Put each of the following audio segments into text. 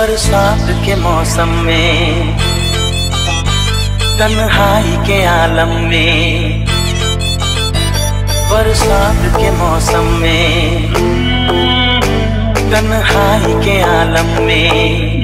बरसात के मौसम में, तन्हाई के आलम में, बरसात के मौसम में, तन्हाई के आलम में,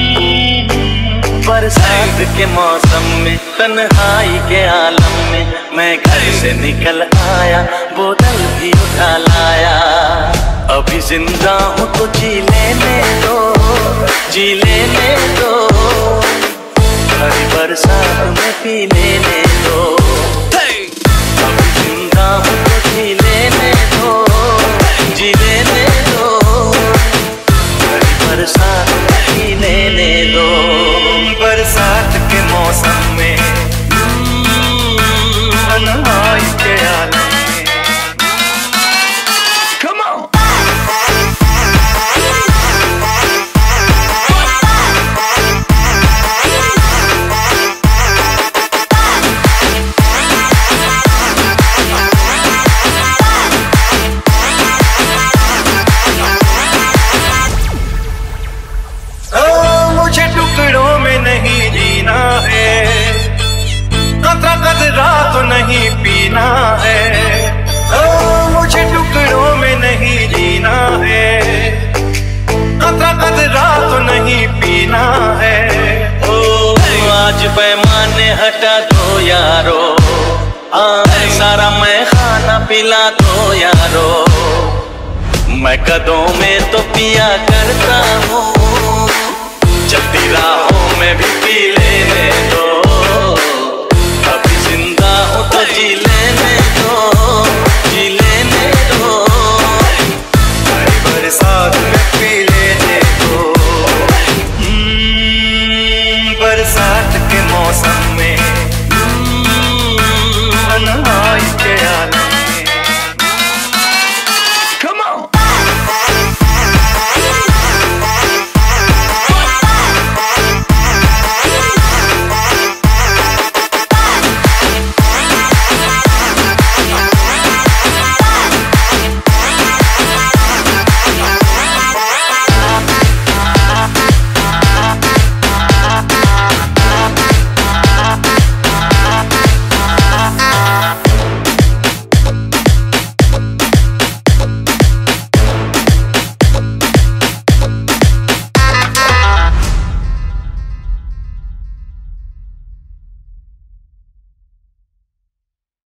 बरसात के मौसम में, तन्हाई के आलम में, मैं घर से निकल आया, बोतल भी उठा लाया। अभी जिंदा हूँ तो जी लेने दो, जी लेने दो, हरी बरसात में पी लेने दो। अभी जिंदा हूँ तो जी लेने दो, जी लेने दो, हरी बरसात में पी लेने दो। बरसात के मौसम में, तन्हाई के आलम में, नहीं पीना है, ओ मुझे टुकड़ों में नहीं जीना है, कतरा कतरा तो नहीं पीना है। ओ आज पैमाने हटा दो यारो, सारा मैं खाना पिला दो यारो, मैं कदों में तो पिया करता हूँ, चलती राहों में भी पी लेने दो, अभी जिंदा हूँ तो जी लेने दो।